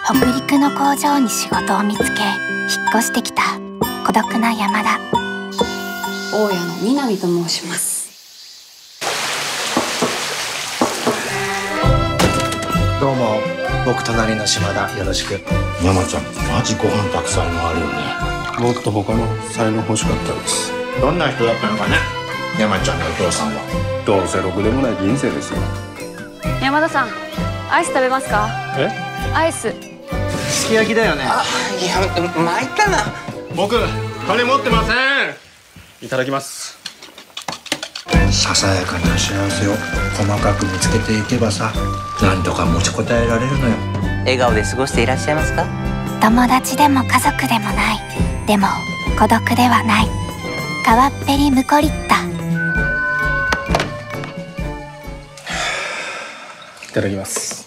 北陸の工場に仕事を見つけ引っ越してきた孤独な山田。 大家の南と申します。 どうも、僕隣の島田、よろしく。 山ちゃん、マジご飯たくさんあるよね。 もっと他の才能欲しかったです。 どんな人だったのかね、山ちゃんのお父さんは。 どうせろくでもない人生ですよ。 山田さん、アイス食べますか？ え？ アイス。 すき焼きだよね。 いや、参ったな。 僕、金持ってません。いただきます。 ささやかな幸せを細かく見つけていけばさ、なんとか持ちこたえられるのよ。 笑顔で過ごしていらっしゃいますか？ 友達でも家族でもない、でも孤独ではない。川っぺりムコリッタ。 いただきます。